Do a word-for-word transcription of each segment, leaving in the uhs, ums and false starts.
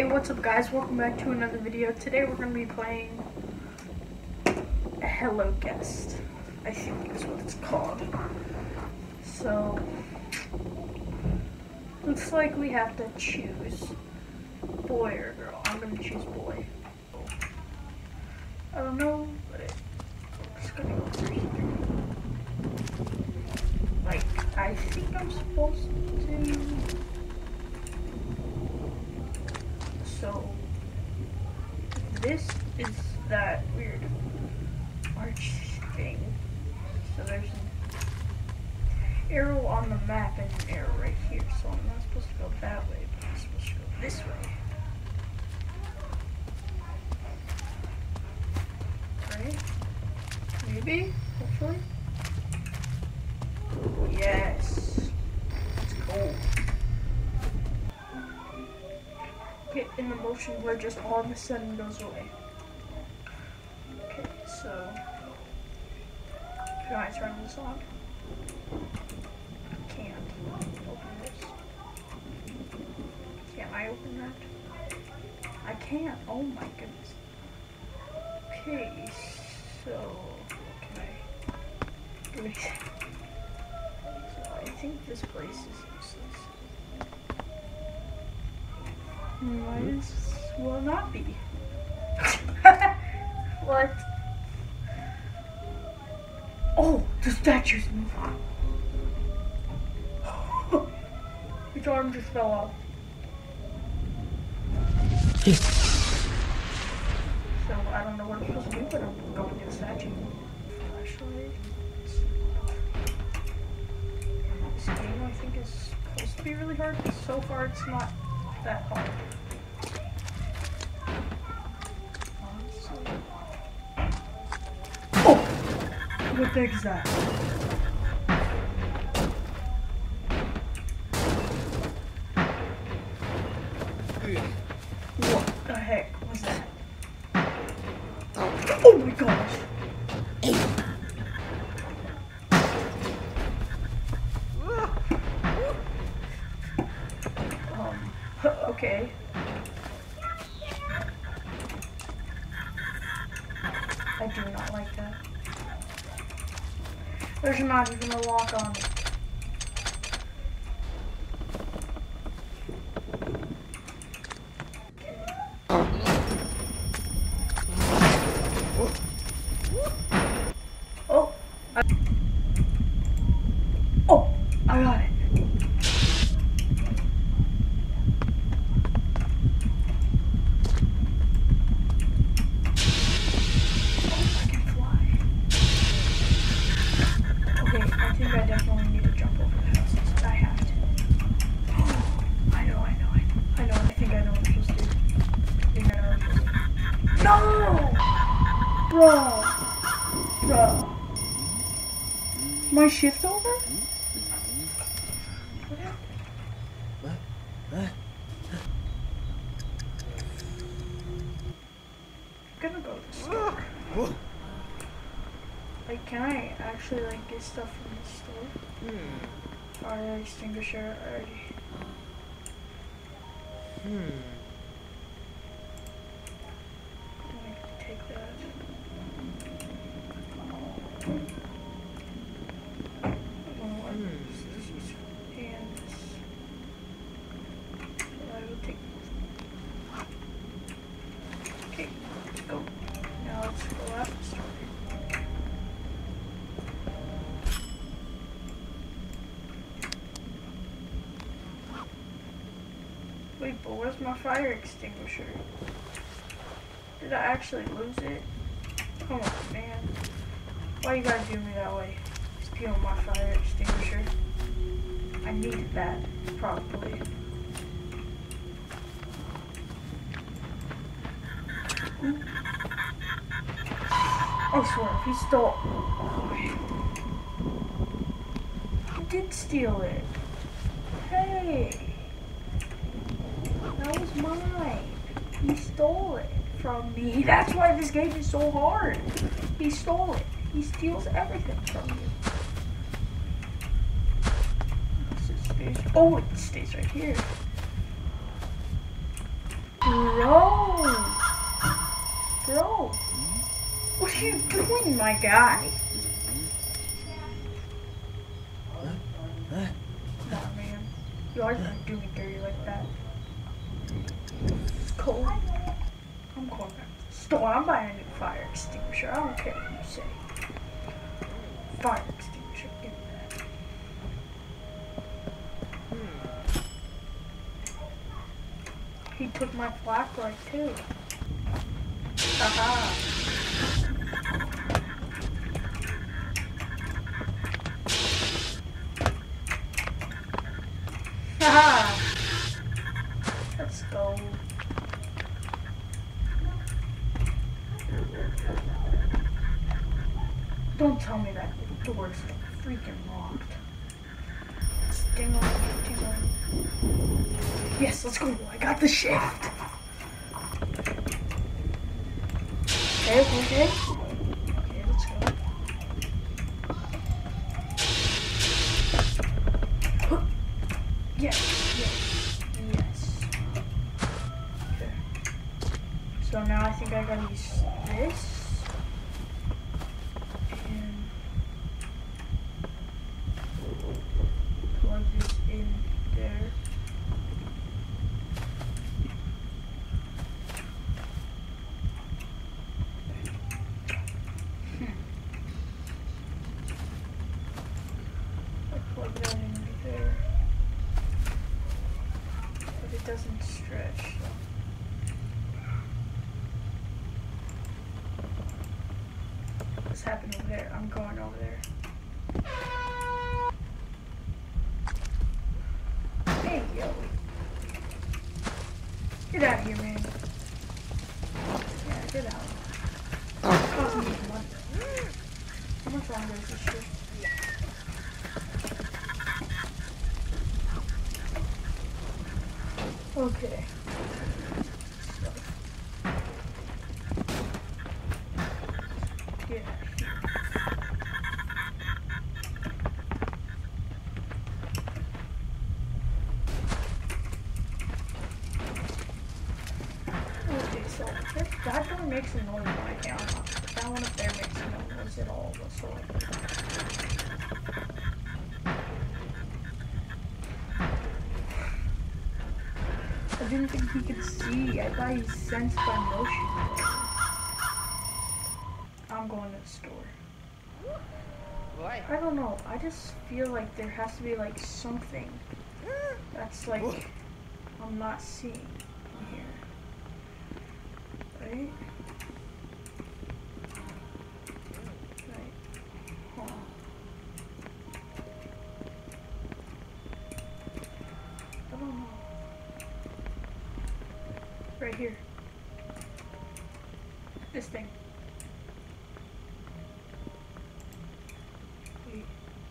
what's up guys, welcome back to another video. Today we're going to be playing Hello Guest, I think is what it's called. So, looks like we have to choose boy or girl. I'm going to choose boy. I don't know, but it, I'm just going to go through here. Like, I think I'm supposed to... So, this is that weird arch thing. So there's an arrow on the map and an arrow right here. So I'm not supposed to go that way, but I'm supposed to go this way. Right? Maybe? Hopefully? Yes. Let's go. Get in the motion where just all of a sudden goes away. Okay, so can I turn this on? I can't open this. Can't I open that? I can't. Oh my goodness. Okay, so what can I do? So I think this place is useless. Might as well not be. What? Oh, the statue's moving. His arm just fell off. So I don't know what I'm supposed to do, but I'm going to the statue. Flashlight. This game I think is supposed to be really hard, but so far it's not that hard. Oh! What the heck is that? What the heck was that? Oh my gosh! Um, okay. I do not like that. There's not even a lock on it. Oh! I oh! I got it! I definitely need to jump over the houses. I have to. Oh, I know, I know, I know. I know, I think I know what I'm supposed to do. I think I know what I'm supposed to do. No! Bro! Bro. My shift over? What happened? What? What? I'm gonna go to the store. Like, can I actually, like, get stuff from the store? Hmm. Fire extinguisher already. Hmm. I can take that. Oh, I Hmm. and this. So I will take both. Okay, let's go. Now let's go out the store. Wait, but where's my fire extinguisher? Did I actually lose it? Come on, man. Why you gotta do me that way? Steal my fire extinguisher. I needed that, probably. I swear, if he stole... Oh, he did steal it. Hey! That was mine. He stole it from me. That's why this game is so hard. He stole it. He steals everything from you. Oh, it stays right here. Bro! Bro! What are you doing, my guy? Huh? Huh? Come on, man. You always gonna do me dirty like that. It's cold. I'm going back to the store. I'm buying a new fire extinguisher. I don't care what you say. Fire extinguisher. Give me that. He took my flashlight too. Haha. Haha. Let's go. Don't tell me that the door's freaking locked. Ding on, ding on. Yes, let's go. I got the shift. Okay, okay. Okay, let's go. Yes, yes, yes. Okay. So now I think I gotta use this. And plug this in there. Plug that in there, but it doesn't stretch. So. What's happening over there? I'm going over there. Hey, yo. Get out of here, man. Yeah, get out. It's costing me money. How much longer is this shit? Okay. So. Yeah. Okay, so if that door makes a noise when I count. That one up there makes no noise at all whatsoever. I didn't think he could see. I thought he sensed by motion. I'm going to the store. Why? I don't know. I just feel like there has to be like something that's like I'm not seeing here. Right? Right. Hold on. I don't know. Right here. This thing. Wait.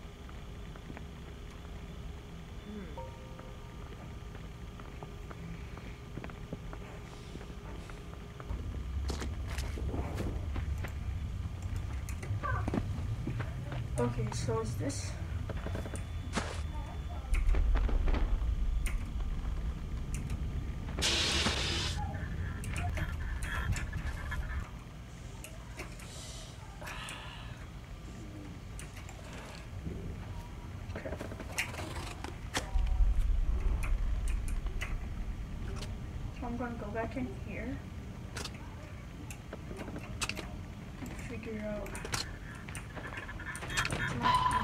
Okay, so is this? Okay. So I'm gonna go back in here and figure out. It's not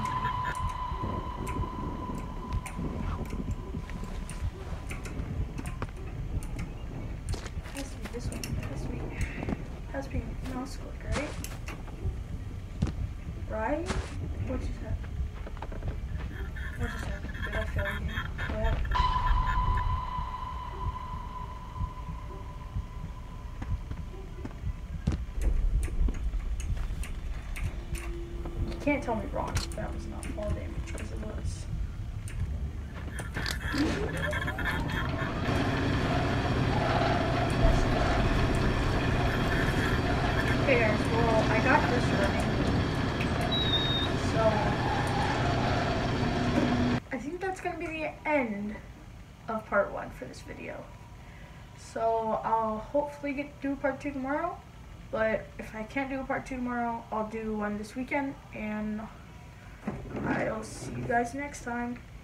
easy. It has to be this one. It has to be. It has to be mouse click, right? Right? What just happened? What just happened? Did I fail again? What happened? You can't tell me wrong. That was not fall damage because it was. Okay guys, well I got this running. So I think that's gonna be the end of part one for this video. So I'll hopefully get to do part two tomorrow. But if I can't do a part two tomorrow, I'll do one this weekend. And I'll see you guys next time.